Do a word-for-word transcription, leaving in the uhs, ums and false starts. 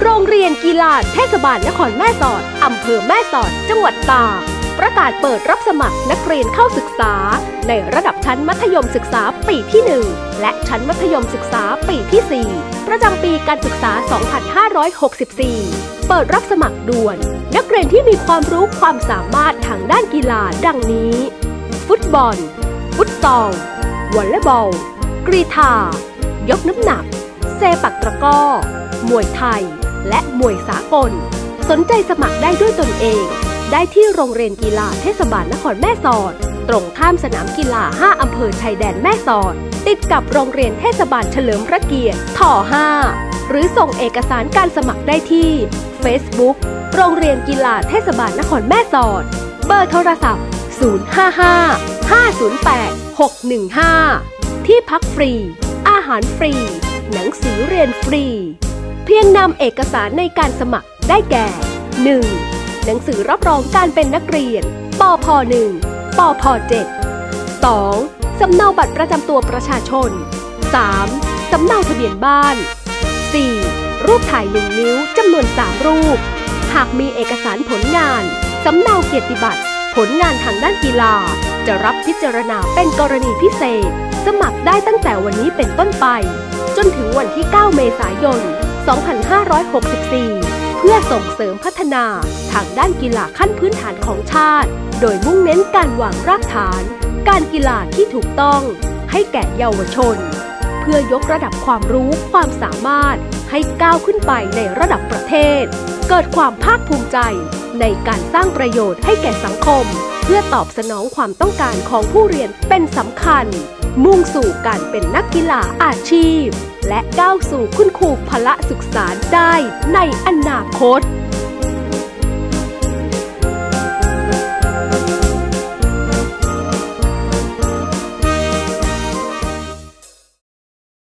โรงเรียนกีฬาเทศบาลนครแม่สอดอำเภอแม่สอดจังหวัดตากประกาศเปิดรับสมัครนักเรียนเข้าศึกษาในระดับชั้นมัธยมศึกษาปีที่หนึ่งและชั้นมัธยมศึกษาปีที่สี่ประจำปีการศึกษา สองพันห้าร้อยหกสิบสี่ เปิดรับสมัครด่วนนักเรียนที่มีความรู้ความสามารถทางด้านกีฬาดังนี้ฟุตบอลฟุตซอลวอลเลย์บอลกรีฑายกน้ำหนักเซปักตะกร้อมวยไทยและมวยสากลสนใจสมัครได้ด้วยตนเองได้ที่โรงเรียนกีฬาเทศบาลนครแม่สอดตรงข้ามสนามกีฬาห้าอำเภอชายแดนแม่สอดติดกับโรงเรียนเทศบาลเฉลิมพระเกียรติทห้าหรือส่งเอกสารการสมัครได้ที่ Facebook โรงเรียนกีฬาเทศบาลนครแม่สอดเบอร์โทรศัพท์ศูนย์ ห้า ห้า ห้า ศูนย์ แปด หก หนึ่ง ห้าที่พักฟรีอาหารฟรีหนังสือเรียนฟรีเพียงนำเอกสารในการสมัครได้แก่ หนึ่ง. หนังสือรับรองการเป็นนักเรียนปพ หนึ่ง ปพ เจ็ด สอง. สำเนาบัตรประจำตัวประชาชน สาม. สำเนาทะเบียนบ้าน สี่. รูปถ่ายหนึ่งนิ้วจำนวนสามรูปหากมีเอกสารผลงานสำเนาเกียรติบัตรผลงานทางด้านกีฬาจะรับพิจารณาเป็นกรณีพิเศษสมัครได้ตั้งแต่วันนี้เป็นต้นไปจนถึงวันที่เก้าเมษายนสองพันห้าร้อยหกสิบสี่เพื่อส่งเสริมพัฒนาทางด้านกีฬาขั้นพื้นฐานของชาติโดยมุ่งเน้นการวางรากฐานการกีฬาที่ถูกต้องให้แก่เยาวชนเพื่อยกระดับความรู้ความสามารถให้ก้าวขึ้นไปในระดับประเทศเกิดความภาคภูมิใจในการสร้างประโยชน์ให้แก่สังคมเพื่อตอบสนองความต้องการของผู้เรียนเป็นสำคัญมุ่งสู่การเป็นนักกีฬาอาชีพและก้าวสู่คุณครูพละศึกษาได้ในอนาคต